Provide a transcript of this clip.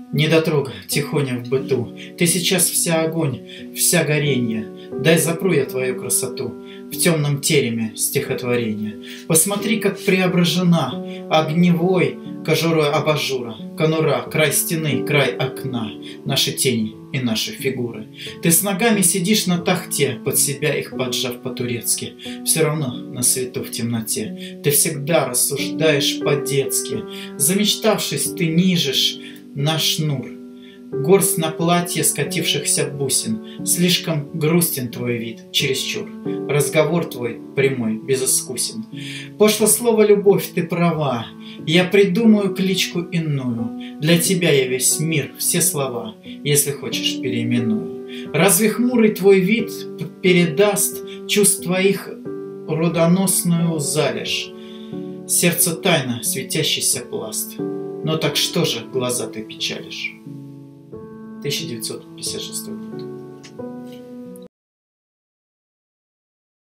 Недотрога, тихоня в быту, ты сейчас вся огонь, вся горенье. Дай запру я твою красоту в темном тереме стихотворения. Посмотри, как преображена огневой кожурой абажура, конура, край стены, край окна, наши тени и наши фигуры. Ты с ногами сидишь на тахте, под себя их поджав по-турецки. Все равно на свету в темноте ты всегда рассуждаешь по-детски. Замечтавшись, ты нижешь на шнур горсть на платье скатившихся бусин. Слишком грустен твой вид, чересчур. Разговор твой прямой, безыскусен. Пошло слово «любовь», ты права. Я придумаю кличку иную. Для тебя я весь мир, все слова, если хочешь, переименую. Разве хмурый твой вид передаст чувств твоих родоносную залежь? Сердце тайна, светящийся пласт. Но так что же глаза ты печалишь? 1956 год.